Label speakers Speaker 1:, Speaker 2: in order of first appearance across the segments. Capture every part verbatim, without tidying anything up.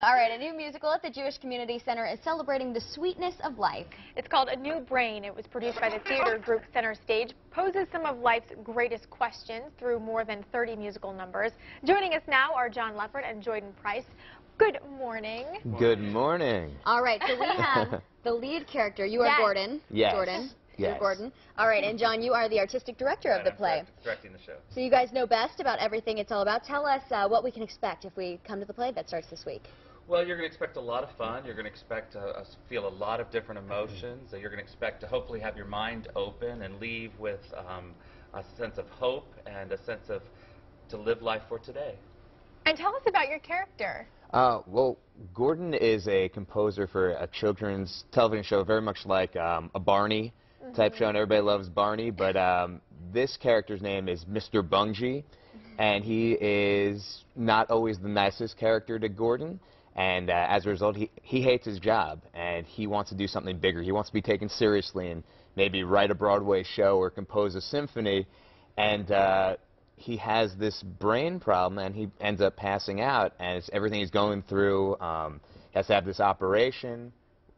Speaker 1: All right, a new musical at the Jewish Community Center is celebrating the sweetness of life.
Speaker 2: It's called A New Brain. It was produced by the theater group Center Stage, poses some of life's greatest questions through more than thirty musical numbers. Joining us now are John Leffert and Jordan Price. Good morning.
Speaker 3: Good morning.
Speaker 1: All right, so we have the lead character. You are
Speaker 2: Yes.
Speaker 1: Gordon.
Speaker 3: Yes.
Speaker 1: Jordan. You're
Speaker 3: Yes.
Speaker 1: Gordon. All right, and John, you are the artistic director of the play.
Speaker 4: Directing the show.
Speaker 1: So you guys know best about everything it's all about. Tell us uh, what we can expect if we come to the play that starts this week.
Speaker 4: Well, you're going to expect a lot of fun. You're going to expect to uh, feel a lot of different emotions. You're going to expect to hopefully have your mind open and leave with um, a sense of hope and a sense of to live life for today.
Speaker 2: And tell us about your character.
Speaker 3: Uh, well, Gordon is a composer for a children's television show, very much like um, a Barney type show, and everybody loves Barney, but um, this character's name is Mister Bungie, and he is not always the nicest character to Gordon, and uh, as a result, he, he hates his job, and he wants to do something bigger. He wants to be taken seriously and maybe write a Broadway show or compose a symphony, and uh, he has this brain problem, and he ends up passing out, and it's everything he's going through. Um, he has to have this operation.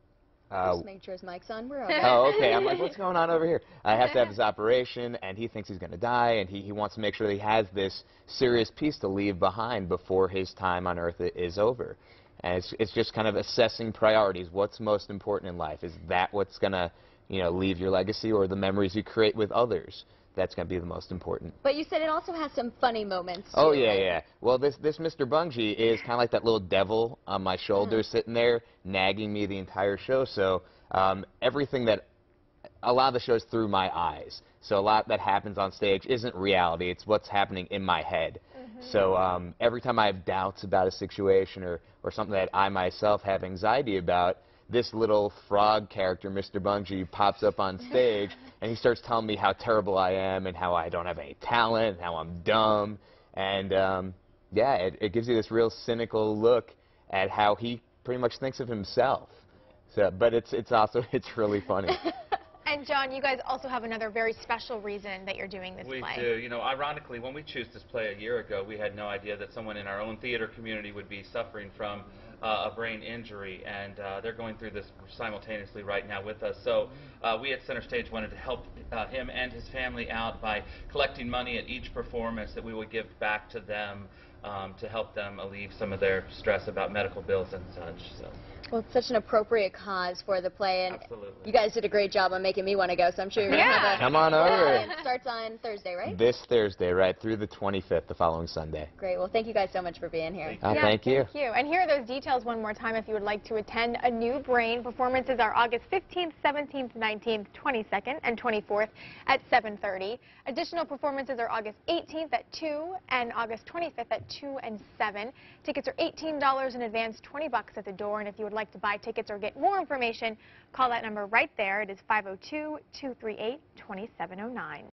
Speaker 3: Uh,
Speaker 1: Just make sure his mic's on. We're okay.
Speaker 3: Oh, okay. I'm like, what's going on over here? I have to have this operation, and he thinks he's going to die, and he, he wants to make sure that he has this serious piece to leave behind before his time on Earth is over. And it's, it's just kind of assessing priorities. What's most important in life? Is that what's going to, you know, leave your legacy, or the memories you create with others? That's going to be the most important.
Speaker 1: But you said it also has some funny moments, too,
Speaker 3: Oh, yeah,
Speaker 1: right?
Speaker 3: yeah. Well, this, this Mister Bungie is kind of like that little devil on my shoulder
Speaker 1: Mm.
Speaker 3: sitting there nagging me the entire show. So um, everything that, a lot of the show's through my eyes. So a lot that happens on stage isn't reality. It's what's happening in my head. Mm-hmm. So um, every time I have doubts about a situation or, or something that I myself have anxiety about, this little frog character, Mister Bungie, pops up on stage, and he starts telling me how terrible I am and how I don't have any talent and how I'm dumb. And, um, yeah, it, it gives you this real cynical look at how he pretty much thinks of himself. So, but it's, it's also, it's really funny.
Speaker 2: And John, you guys also have another very special reason that you're doing this
Speaker 4: We
Speaker 2: play.
Speaker 4: do. You know, ironically, when we chose this play a year ago, we had no idea that someone in our own theater community would be suffering from uh, a brain injury, and uh, they're going through this simultaneously right now with us. So uh, we at Center Stage wanted to help uh, him and his family out by collecting money at each performance that we would give back to them um, to help them alleviate some of their stress about medical bills and such. So.
Speaker 1: Well, it's such an appropriate cause for the play, and
Speaker 4: Absolutely.
Speaker 1: you guys did a great job on making me want to go, so I'm sure you're going to
Speaker 2: Yeah.
Speaker 1: have a...
Speaker 3: Come on over.
Speaker 1: It starts on Thursday, right?
Speaker 3: This Thursday, right, through the twenty-fifth, the following Sunday.
Speaker 1: Great. Well, thank you guys so much for being here.
Speaker 3: Uh,
Speaker 2: Yeah,
Speaker 3: thank you.
Speaker 2: Thank you. And here are those details one more time if you would like to attend A New Brain. Performances are August fifteenth, seventeenth, nineteenth, twenty-second, and twenty-fourth at seven thirty. Additional performances are August eighteenth at two and August twenty-fifth at two and seven. Tickets are eighteen dollars in advance, twenty bucks at the door. And if you would like to buy tickets or get more information, call that number right there. It is five oh two, two three eight, two seven oh nine.